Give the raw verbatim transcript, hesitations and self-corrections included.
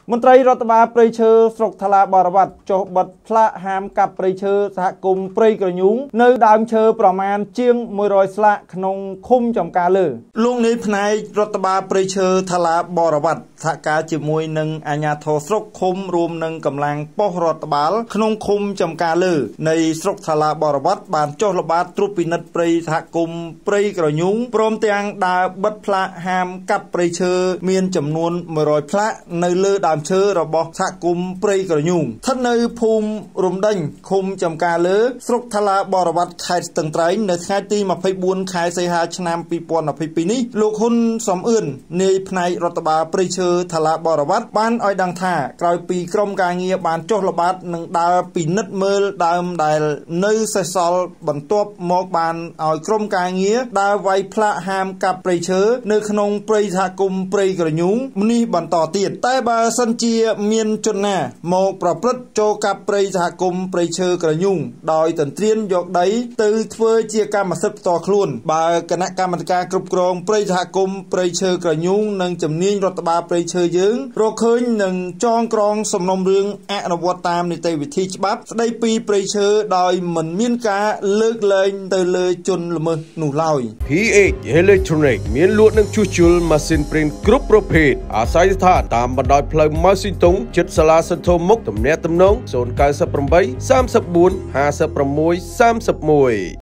មន្ត្រីរដ្ឋបាលព្រៃឈើស្រុកថ្លាបរវត្តចុះបិទផ្លាកហាមកាប់ព្រៃឈើសហគមន៍ព្រៃក្រញូងនៅដើមឈើប្រមាណជាងមួយរយស្លាកក្នុងឃុំចំការលើលោកនាយផ្នែករដ្ឋបាលព្រៃឈើថ្លាបរវត្តសហការជាមួយនឹងអាជ្ញាធរស្រុកឃុំរួមនឹងកម្លាំងប៉ុស្តិ៍រដ្ឋបាលក្នុងឃុំចំការលើនៃស្រុកថ្លាបរវត្តបានចុះល្បាតត្រួតពិនិត្យព្រៃសហគមន៍ព្រៃក្រញូងព្រមទាំងដើរបិទផ្លាកហាមកាប់ព្រៃឈើមានចំនួនមួយរយផ្លាកនៅលើដើមឈើរបស់សហគមន៍ព្រៃក្រញូងស្ថិតនៅភូមិរំដេញឃុំចំការលើស្រុកថ្លាបរវត្តខេត្តស្ទឹងត្រែងនៅថ្ងៃទីម្ភៃបួនខែសីហាឆ្នាំពីរពាន់ម្ភៃពីរនេះលោកហ៊ុនសំអឿននាយផ្នែករដ្ឋបាលព្រៃឈើថ្លាបរវត្តបានឲ្យដឹងថាក្រោយពីក្រុមការងារបានចុះល្បាតនិងដើរពិនិត្យមើលដើមដែលនៅសេសសល់បន្ទាប់មកបានឲ្យក្រុមការងារដើរវាយផ្លាកហាមកាប់ព្រៃឈើនៅក្នុងព្រៃសហគមន៍ព្រៃក្រញូងនេះបន្តទៀតតែបើសិនជាមានជនណាមកប្រព្រឹត្តចូលកាប់ព្រៃសហគមន៍ព្រៃឈើក្រញូងដោយទន្ទ្រានយកដីទៅធ្វើជាកម្មសិទ្ធិផ្ទាល់ខ្លួនបើគណៈកម្មាធិការគ្រប់គ្រងព្រៃសហគមន៍ព្រៃឈើក្រញូងនិងជំនាញរដ្ឋបាលព្រៃឈើយើងរកឃើញនឹងចងក្រងសំណុំរឿងអនុវត្តតាមនីតិវិធីច្បាប់ស្ដីពីព្រៃឈើដោយមិនមានការលើកលែងទៅលើជនល្មើសនោះឡើយភី เอช Electronic មានលក់និងជួសជុលម៉ាស៊ីនព្រីនគ្រប់ប្រភេទអាស្រ័យស្ថានតាមបណ្ដោយផ្លូវម៉ៅស៊ីតុងជិតសាលាសន្ធមុខទំនាក់ទំនង ศูนย์ เก้า แปด สาม สี่ ห้า หก สาม หก สาม หนึ่ง